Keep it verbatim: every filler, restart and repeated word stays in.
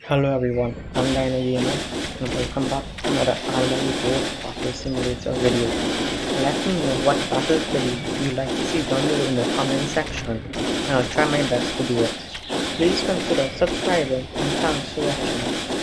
Hello everyone, I'm Dino Gamer and welcome back to another Island Board Battle Simulator video. Let me know what battle video you'd like to see down below in the comment section and I'll try my best to do it. Please consider subscribing and thanks for watching.